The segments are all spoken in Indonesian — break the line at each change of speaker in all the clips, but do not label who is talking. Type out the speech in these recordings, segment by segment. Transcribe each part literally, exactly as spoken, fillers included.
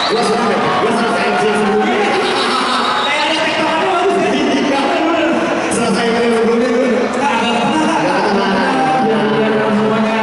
Gua senang deh, gua selesai M C sebelumnya.
Kayak ada tektokan bagus ya.
Selesai M C sebelumnya gue. Gak tenang.
Biar semuanya.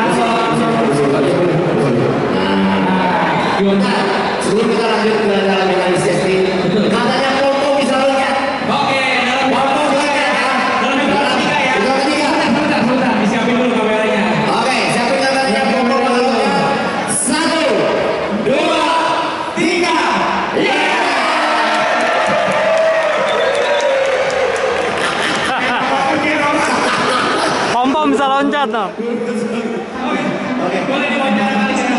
Gimana? Sebelum kita lanjut ke dalam analisis nih, katanya Popo bisa loncat.
Oke, dalam
Popo bisa loncat ya.
dalam hitungan ketiga ya.
Hitungan ketiga.
Sebentar, sebentar, disiapin dulu kameranya.
Oke, siapin kameranya Popo bisa loncat. Satu, dua, tiga. Yeah!
Pom-pom bisa loncat dong.
Oke, boleh diwawancara kali ya.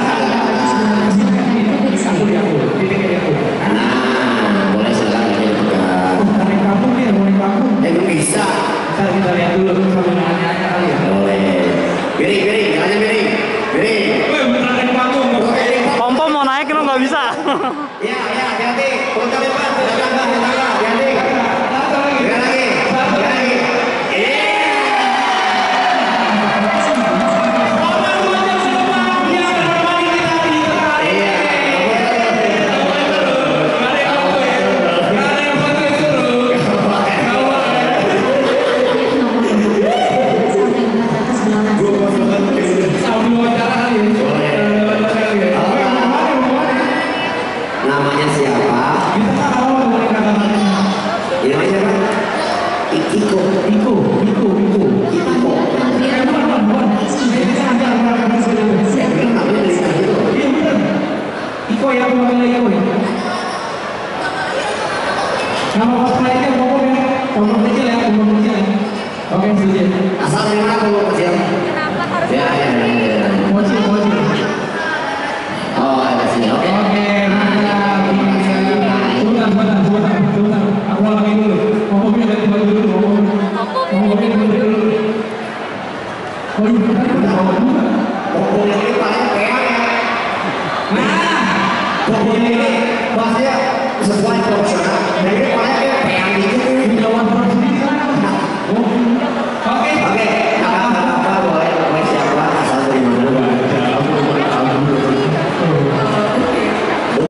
Aku di aku, titiknya di aku.
Nah, boleh silakan ini dipegang.
Tarik kampung nih, mau kampung.
Eh, belum bisa.
Ntar kita lihat dulu sambil nanya-nanya kali ya.
Boleh. Miring, miring, jalannya miring. Miring.
Wih, beneran dari panggung.
Oke, miring.
Pom-pom mau naik lu nggak bisa.
Ya, ya, hati-hati. Loncat depan, silakan Mbak, silakan. Hati-hati.
Satu lagi.
Tiga lagi.
Satu
Tiga lagi. Namanya siapa? Ya, namanya siapa? Iko.
Iko, Iko, Iko.
Iko.
Eh, bukan, bukan, bukan. Ini ada orang-orang sebenarnya.
Namanya dari Iko.
Iya, bener. Iko ya, aku panggil Iko ya. Nama cosplaynya pokok ya. Pokok kecil ya, pokok kecil ya. Oke, setuju.
Asal dari mana kalau kecil?
Kenapa harus
Ya, ya, ya, ya.
Bocil, bocil.
Oh, ada sini. Oke.
Oke, mantap. Sebentar, sebentar, sebentar, sebentar. Aku ulangin dulu. Pokoknya ganti baju dulu, pokoknya. Pokoknya ganti dulu. Oh iya, tadi udah bawa juga.
Pokoknya ini paling peang ya.
Nah,
Pokoknya ini bahasanya sesuai proporsional.